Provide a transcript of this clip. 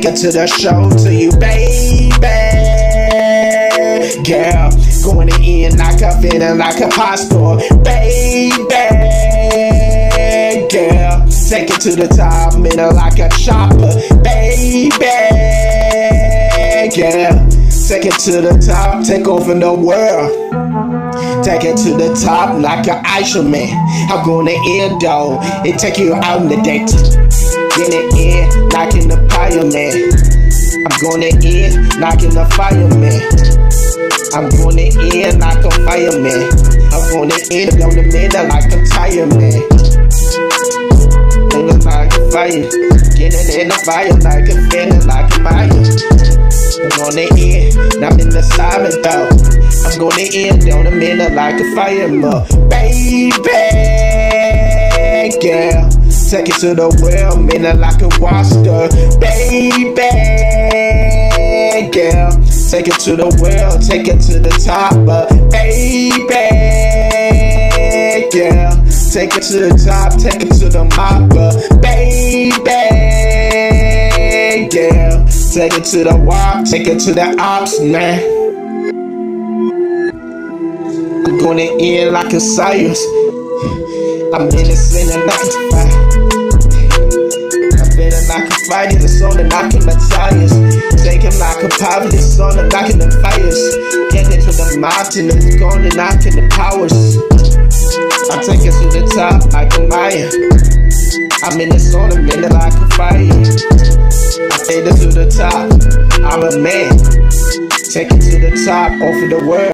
it to the show to you, baby. Girl, going in like a feeling like a passport, baby. Girl, take it to the top, middle like a chopper, baby. Girl, take it to the top, take over the world. Take it to the top like an Iceman. I'm gonna end though, it take you out in the date. Get it in, like in the fireman. I'm gonna end, like in the fireman. I'm gonna end like a fireman. I'm gonna end on the middle like a tire man. Feeling like a fire, getting in the fire like a feeling like a fire. I'm gonna end, I'm in the silent though. I'm gonna end on the middle like a fireman. Baby, girl, take it to the world, middle like a washer. Baby, girl, take it to the world, take it to the top. Baby, girl, take it to the top, take it to the mop. Baby, girl, take it to the walk, take it to the ops, man. I'm gonna end like a science. I'm innocent and I can fight. I'm better like a fight, it's on and knocking the tires. Taking like a poverty, it's on and knocking the fires. Getting to the mountain, it's gone and knocking the powers. I take it to the top like a Maya. I'm in the zone, I'm in it like a fire. I take it to the top, I'm a man. Take it to the top, over the world.